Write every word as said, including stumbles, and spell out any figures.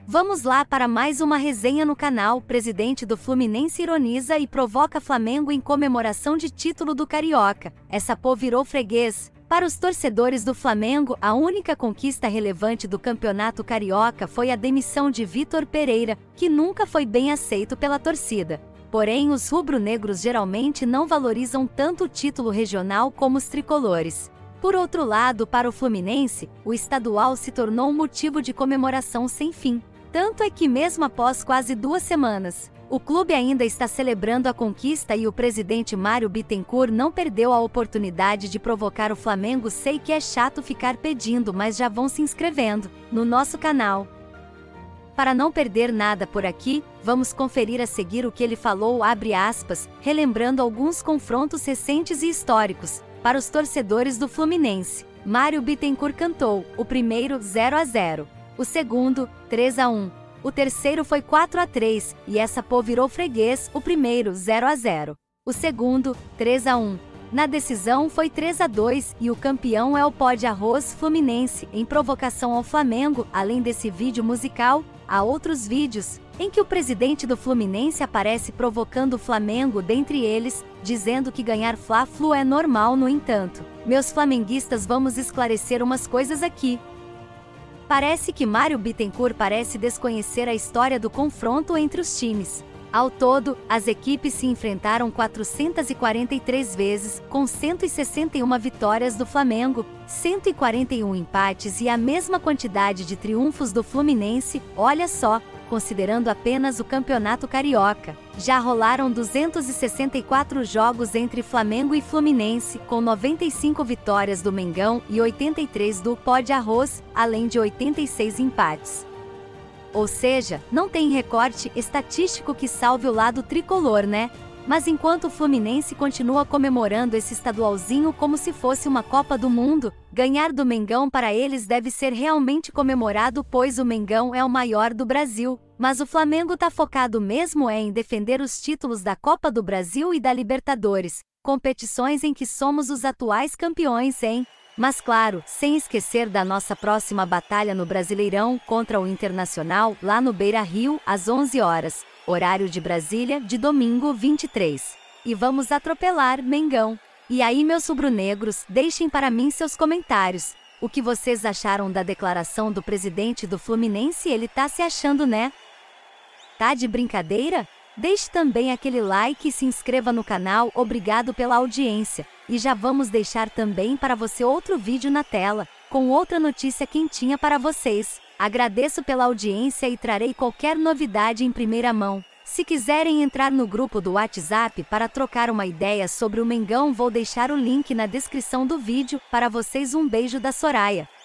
Vamos lá para mais uma resenha no canal. Presidente do Fluminense ironiza e provoca Flamengo em comemoração de título do Carioca. Essa pô virou freguês. Para os torcedores do Flamengo, a única conquista relevante do Campeonato Carioca foi a demissão de Vitor Pereira, que nunca foi bem aceito pela torcida. Porém, os rubro-negros geralmente não valorizam tanto o título regional como os tricolores. Por outro lado, para o Fluminense, o estadual se tornou um motivo de comemoração sem fim. Tanto é que mesmo após quase duas semanas, o clube ainda está celebrando a conquista e o presidente Mário Bittencourt não perdeu a oportunidade de provocar o Flamengo. Sei que é chato ficar pedindo, mas já vão se inscrevendo no nosso canal. Para não perder nada por aqui, vamos conferir a seguir o que ele falou, abre aspas, relembrando alguns confrontos recentes e históricos. Para os torcedores do Fluminense, Mário Bittencourt cantou, o primeiro zero a zero. O segundo, três a um. O terceiro foi quatro a três, e essa pô virou freguês, o primeiro zero a zero. O segundo, três a um. Na decisão foi três a dois, e o campeão é o pó de arroz Fluminense, em provocação ao Flamengo. Além desse vídeo musical, há outros vídeos, em que o presidente do Fluminense aparece provocando o Flamengo, dentre eles, dizendo que ganhar Fla-Flu é normal. No entanto, meus flamenguistas, vamos esclarecer umas coisas aqui. Parece que Mário Bittencourt parece desconhecer a história do confronto entre os times. Ao todo, as equipes se enfrentaram quatrocentas e quarenta e três vezes, com cento e sessenta e uma vitórias do Flamengo, cento e quarenta e um empates e a mesma quantidade de triunfos do Fluminense. Olha só, considerando apenas o Campeonato Carioca, já rolaram duzentos e sessenta e quatro jogos entre Flamengo e Fluminense, com noventa e cinco vitórias do Mengão e oitenta e três do pó de arroz, além de oitenta e seis empates. Ou seja, não tem recorte estatístico que salve o lado tricolor, né? Mas enquanto o Fluminense continua comemorando esse estadualzinho como se fosse uma Copa do Mundo, ganhar do Mengão para eles deve ser realmente comemorado, pois o Mengão é o maior do Brasil. Mas o Flamengo tá focado mesmo é em defender os títulos da Copa do Brasil e da Libertadores, competições em que somos os atuais campeões, hein? Mas claro, sem esquecer da nossa próxima batalha no Brasileirão contra o Internacional, lá no Beira-Rio, às onze horas. Horário de Brasília, de domingo vinte e três. E vamos atropelar, Mengão. E aí, meus rubro-negros, deixem para mim seus comentários. O que vocês acharam da declaração do presidente do Fluminense? Ele tá se achando, né? Tá de brincadeira? Deixe também aquele like e se inscreva no canal. Obrigado pela audiência. E já vamos deixar também para você outro vídeo na tela, com outra notícia quentinha para vocês. Agradeço pela audiência e trarei qualquer novidade em primeira mão. Se quiserem entrar no grupo do WhatsApp para trocar uma ideia sobre o Mengão, vou deixar o link na descrição do vídeo. Para vocês, um beijo da Soraya.